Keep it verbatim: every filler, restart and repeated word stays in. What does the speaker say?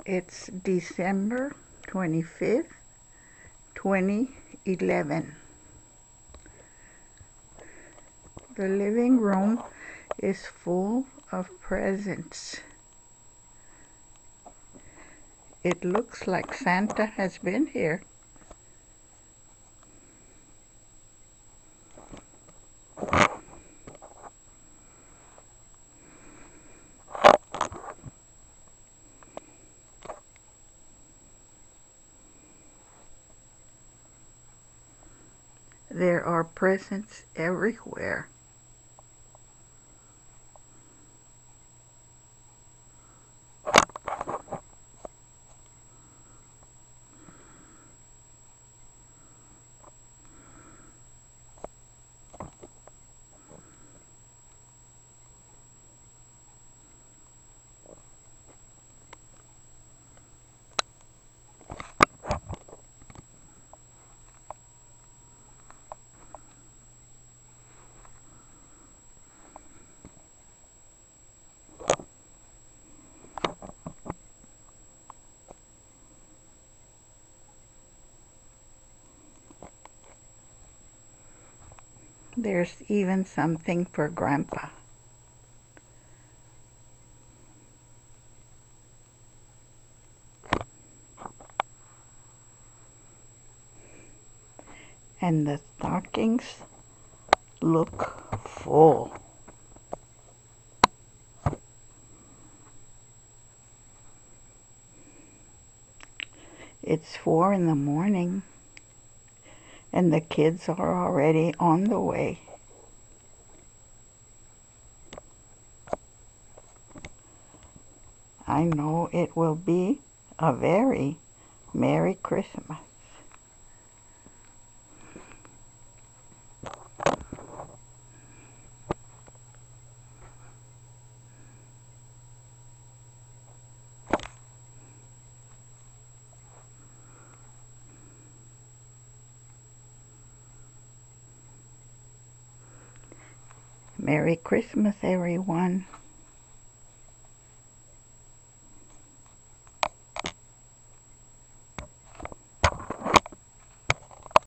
It's December twenty-fifth, twenty eleven. The living room is full of presents. It looks like Santa has been here. There are presents everywhere. There's even something for Grandpa. And the stockings look full. It's four in the morning, and the kids are already on the way. I know it will be a very Merry Christmas. Merry Christmas, everyone.